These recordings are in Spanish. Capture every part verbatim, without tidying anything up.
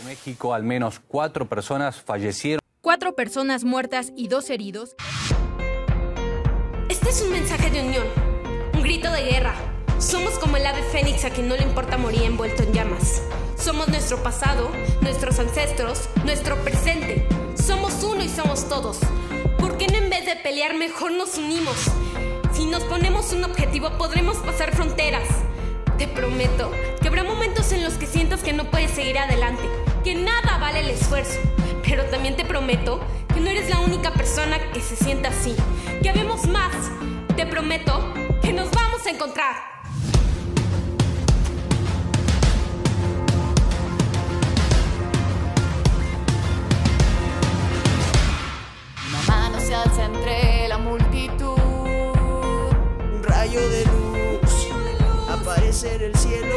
En México, al menos cuatro personas fallecieron. Cuatro personas muertas y dos heridos. Este es un mensaje de unión, un grito de guerra. Somos como el ave fénix a quien no le importa morir envuelto en llamas. Somos nuestro pasado, nuestros ancestros, nuestro presente. Somos uno y somos todos. ¿Por qué no en vez de pelear mejor nos unimos? Si nos ponemos un objetivo podremos pasar fronteras. Te prometo que habrá momentos en los que sientas que no puedes seguir adelante, que nada vale el esfuerzo. Pero también te prometo que no eres la única persona que se sienta así, que habemos más. Te prometo que nos vamos a encontrar. Una mano se alza entre la multitud, un rayo de luz aparece en el cielo.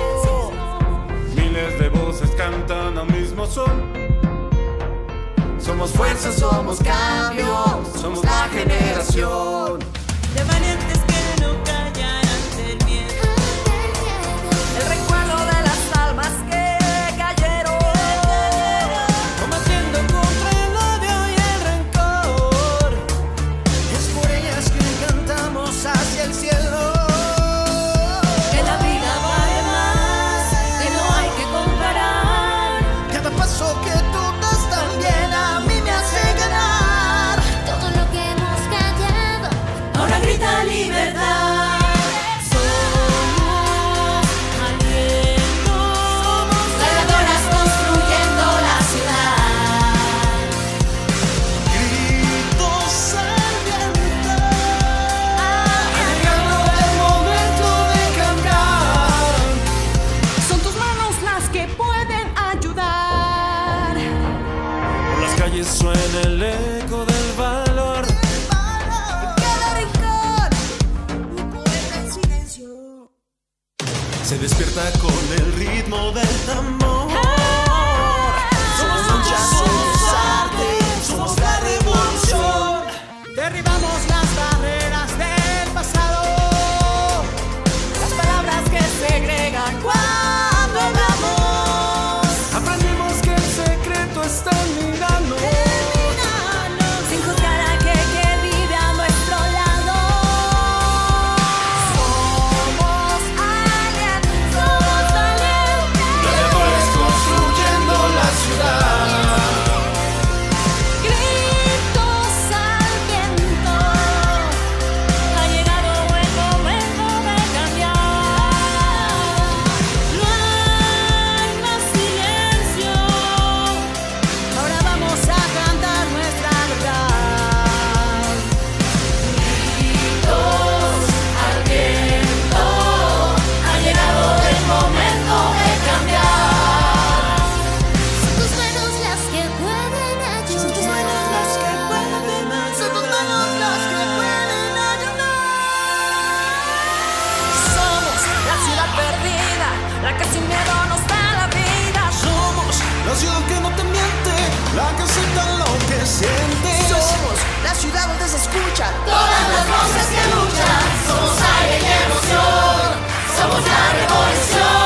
Miles de voces cantan al mismo son. Somos fuerza, somos cambio, somos la generación de valientes que no callan ante el miedo. El recuerdo de las almas que cayeron, combatiendo contra el odio y el rencor. Es por ellas que cantamos hacia el cielo. que la vida vale más, que no hay que comparar. Cada paso que tú das también a mí me hace ganar. Todo lo que hemos callado Ahora grita libertad. Somos aliento, gladiadoras construyendo la ciudad. Gritos al viento, ha llegado el momento de cambiar. Son tus manos las que pueden ayudar. Por las calles suena el eco del valor. Cada rincón, un poeta en silencio. Se despierta con el ritmo del tambor. Somos lucha, somos arte, somos la revolución. Derribamos las barreras del pasado, las palabras que segregan cuando hablamos. Aprendimos que el secreto está en mirarnos. Sin juzgar a aquel que vive a nuestro lado. Somos aliens, somos valientes. Gladiadores construyendo la ciudad. Gritos al viento. Ha llegado el momento de cambiar. No hay más silencio. Ahora vamos a cantar nuestra verdad. Gritos al viento. Ha llegado el momento de cambiar. Son tus manos las que pueden ayudar. Son tus manos las que pueden ayudar. Son tus manos las que pueden ayudar. Somos la ciudad perdida, la que sin miedo nos da la vida. Somos la ciudad que no te miente, la que acepta lo que siente. Somos la ciudad donde se escucha Todas las voces que luchan, somos aire y emoción, somos la revolución.